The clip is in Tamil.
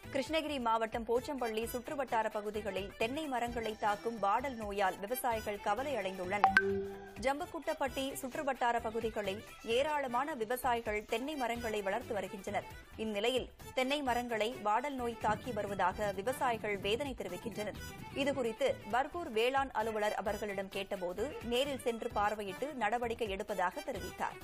கிருஷ்ணகிரி மாவட்டம் போச்சம்பள்ளி சுற்றுவட்டார பகுதிகளில் தென்னை மரங்களை தாக்கும் வாடல் நோயால் விவசாயிகள் கவலை அடைந்துள்ளனர். ஜம்புக்குட்டப்பட்டி சுற்றுவட்டார பகுதிகளில் ஏராளமான விவசாயிகள் தென்னை மரங்களை வளர்த்து வருகின்றனர். இந்நிலையில் தென்னை மரங்களை வாடல் நோய் தாக்கி வருவதாக விவசாயிகள் வேதனை தெரிவிக்கின்றனர். இதுகுறித்து பர்கூர் வேளாண் அலுவலர் அவர்களிடம் கேட்டபோது நேரில் சென்று பார்வையிட்டு நடவடிக்கை எடுப்பதாக தெரிவித்தார்.